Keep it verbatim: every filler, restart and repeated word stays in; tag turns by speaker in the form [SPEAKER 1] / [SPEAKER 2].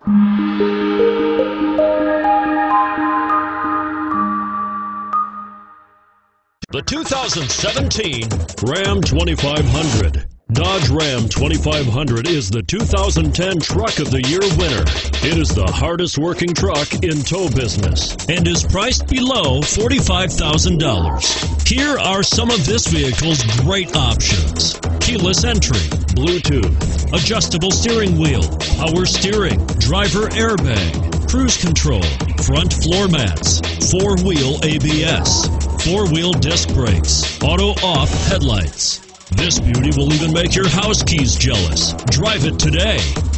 [SPEAKER 1] The two thousand seventeen Ram twenty-five hundred. Dodge Ram twenty-five hundred is the two thousand ten Truck of the Year winner. It is the hardest working truck in tow business and is priced below forty-five thousand dollars. Here are some of this vehicle's great options: keyless entry, Bluetooth, adjustable steering wheel, power steering, driver airbag, cruise control, front floor mats, four-wheel A B S, four-wheel disc brakes, auto-off headlights. This beauty will even make your house keys jealous. Drive it today.